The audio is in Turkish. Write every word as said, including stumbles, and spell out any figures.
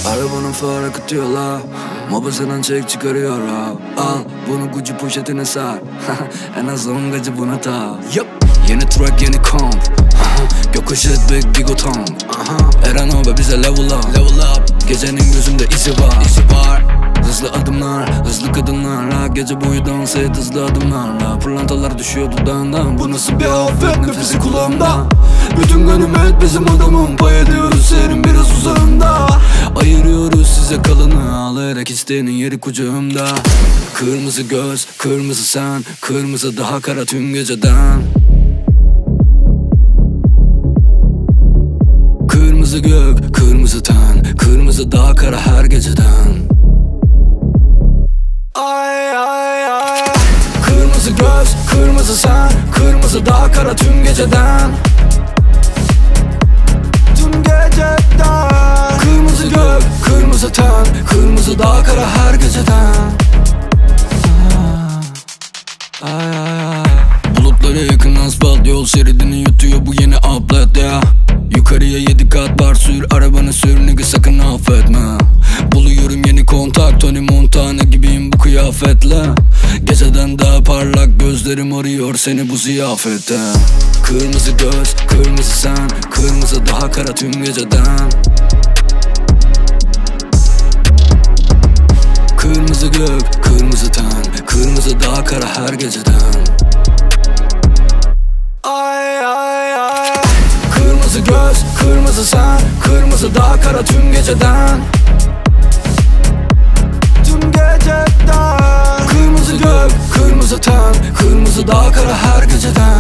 Arabanın farı akıtıyor la, mobazeden çek çıkarıyor la. Al bunu Gucci poşetine sar. En az on gacı buna ta. Yep. Yeni track yeni komp. Gökkuşu big big otom. Eren abi bize level up, level up. Gecenin gözümde izi var, izi var. Hızlı adımlar, hızlı kadınlarla. Gece boyu dans et hızlı adımlarla. Pırlantalar düşüyor dudağından. Bu nasıl bir afet, nefesi kulağımda. Bütün ganimet bizim adamım. Pay ediyoruz serin biraz uzağında. Ayırıyoruz size kalanı. Ağlayarak isteyenin yeri kucağımda. Kırmızı göz, kırmızı sen. Kırmızı daha kara tüm geceden. Kırmızı gök, kırmızı ten. Kırmızı daha kara her geceden. Ay ay ay. Kırmızı göz, kırmızı sen. Kırmızı daha kara tüm geceden. Tüm geceden. Kırmızı gök, kırmızı ten. Kırmızı daha kara her geceden. Ay ay ay. Bulutlara yakın asfalt yol şeridini yutuyor bu yeni outlet ya. Yukarıya yedi kat var sür arabanı sür nigga sakın affetme. Buluyorum yeni kontak Tony Montana gibiyim bu kıyafetle. Geceden daha parlak gözlerim arıyor seni bu ziyafette. Kırmızı göz, kırmızı sen. Kırmızı daha kara tüm geceden. Kırmızı gök, kırmızı ten. Kırmızı daha kara her geceden. Ay ay ay. Kırmızı göz, kırmızı sen. Kırmızı daha kara tüm geceden. Tüm geceden. Kırmızı gök, kırmızı ten. Kırmızı daha kara her geceden.